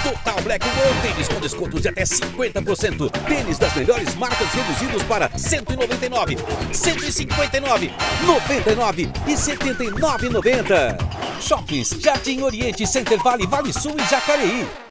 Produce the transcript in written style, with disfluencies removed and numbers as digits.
Total Black World Tênis com descontos de até 50%. Tênis das melhores marcas reduzidos para R$ 199, R$ 159, R$ 99 e R$ 79,90. Shoppings Jardim Oriente, Center Valley, Vale Sul e Jacareí.